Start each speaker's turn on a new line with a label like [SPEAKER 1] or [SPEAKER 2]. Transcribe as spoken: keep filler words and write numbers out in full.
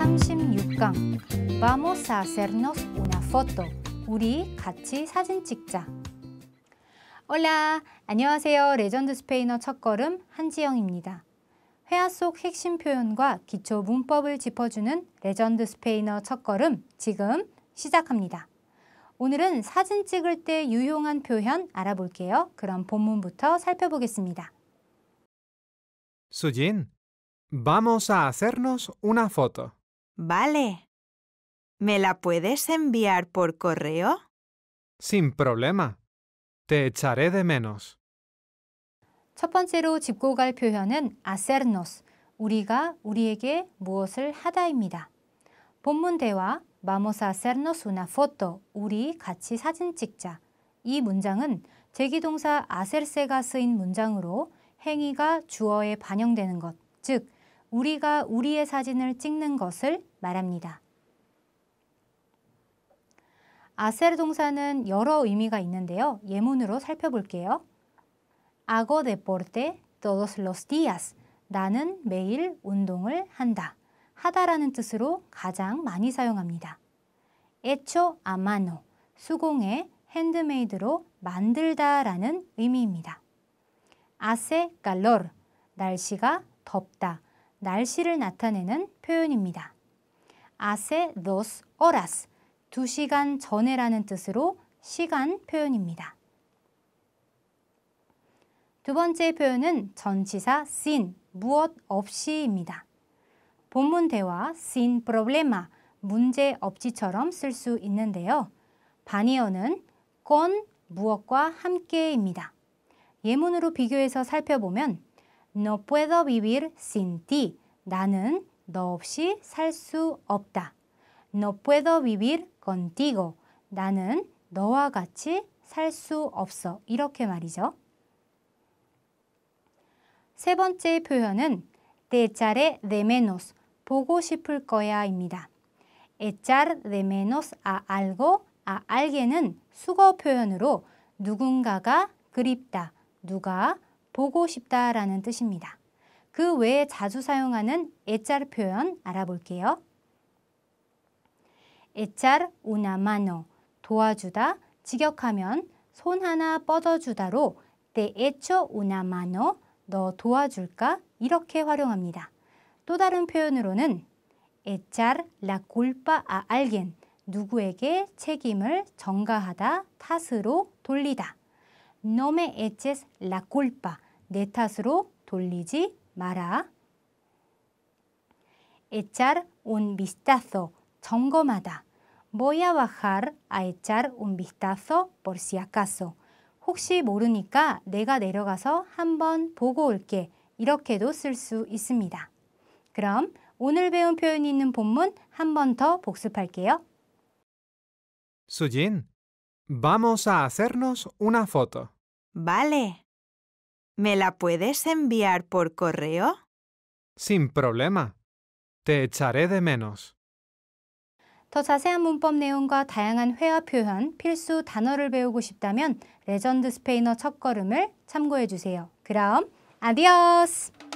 [SPEAKER 1] 삼십육 강 Vamos a hacernos una foto. 우리 같이 사진 찍자. Hola, 안녕하세요. 레전드 스페인어 첫걸음 한지영입니다. 회화 속 핵심 표현과 기초 문법을 짚어주는 레전드 스페인어 첫걸음 지금 시작합니다. 오늘은 사진 찍을 때 유용한 표현 알아볼게요. 그럼 본문부터 살펴보겠습니다.
[SPEAKER 2] Sujin, vamos a hacernos una foto.
[SPEAKER 3] Vale. ¿Me la puedes enviar por correo?
[SPEAKER 2] Sin problema. Te echaré de menos.
[SPEAKER 1] 첫 번째로 짚고 갈 표현은 hacernos, 우리가 우리에게 무엇을 하다입니다. 본문 대화 Vamos a hacernos una foto, 우리 같이 사진 찍자. 이 문장은 제기동사 hacerse가 쓰인 문장으로 행위가 주어에 반영되는 것, 즉 우리가 우리의 사진을 찍는 것을 말합니다. hacer 동사는 여러 의미가 있는데요. 예문으로 살펴볼게요. Hago deporte todos los días. 나는 매일 운동을 한다. 하다라는 뜻으로 가장 많이 사용합니다. hecho a mano, 수공예, 핸드메이드로 만들다라는 의미입니다. hace calor, 날씨가 덥다, 날씨를 나타내는 표현입니다. hace dos horas, 두 시간 전에라는 뜻으로 시간 표현입니다. 두 번째 표현은 전치사 sin, 무엇 없이입니다. 본문 대화 sin problema, 문제 없이처럼 쓸 수 있는데요. 반의어는 con, 무엇과 함께입니다. 예문으로 비교해서 살펴보면 No puedo vivir sin ti. 나는 너 없이 살 수 없다. No puedo vivir contigo. 나는 너와 같이 살 수 없어. 이렇게 말이죠. 세 번째 표현은 te echaré de menos, 보고 싶을 거야입니다. echar de menos a algo, a algue는 수거 표현으로 누군가가 그립다, 누가 보고 싶다라는 뜻입니다. 그 외에 자주 사용하는 echar 표현 알아볼게요. echar una mano, 도와주다, 직역하면 손 하나 뻗어주다로 te echo una mano, 너 도와줄까? 이렇게 활용합니다. 또 다른 표현으로는 echar la culpa a alguien, 누구에게 책임을 전가하다, 탓으로 돌리다. No me eches la culpa, 내 탓으로 돌리지 마라. echar un vistazo, 점검하다. Voy a bajar a echar un vistazo por si acaso. 혹시 모르니까 내가 내려가서 한번 보고 올게. 이렇게도 쓸 수 있습니다. 그럼 오늘 배운 표현이 있는 본문 한 번 더 복습할게요.
[SPEAKER 2] Sujin, vamos a hacernos una foto.
[SPEAKER 3] Vale. ¿Me la puedes enviar por correo?
[SPEAKER 2] Sin problema. Te echaré de menos.
[SPEAKER 1] 더 자세한 문법 내용과 다양한 회화 표현, 필수 단어를 배우고 싶다면 레전드 스페인어 첫걸음을 참고해 주세요. 그럼 아디오스!